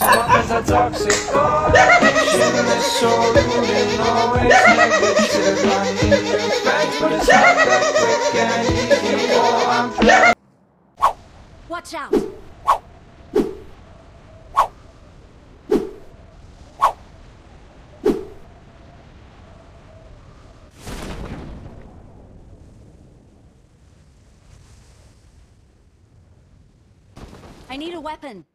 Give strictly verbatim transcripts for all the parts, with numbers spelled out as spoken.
Friends are toxic, correlation is so rude and always negative. I need new friends, but it's not that quick and easy. Oh, I'm blind. Watch out! I need a weapon.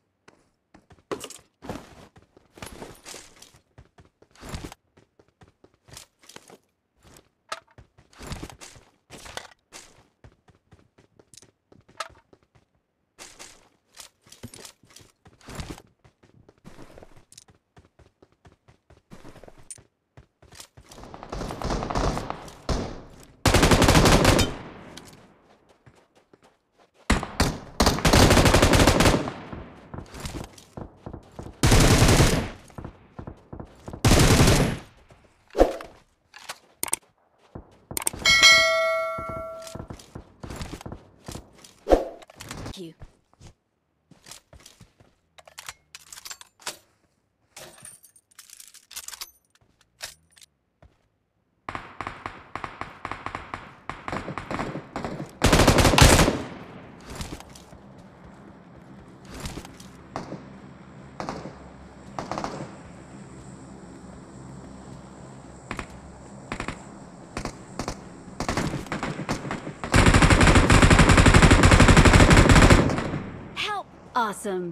You. Awesome.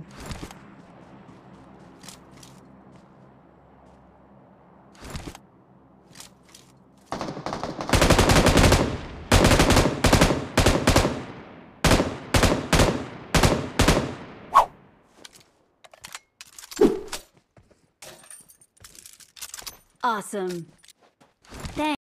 Awesome. Thanks.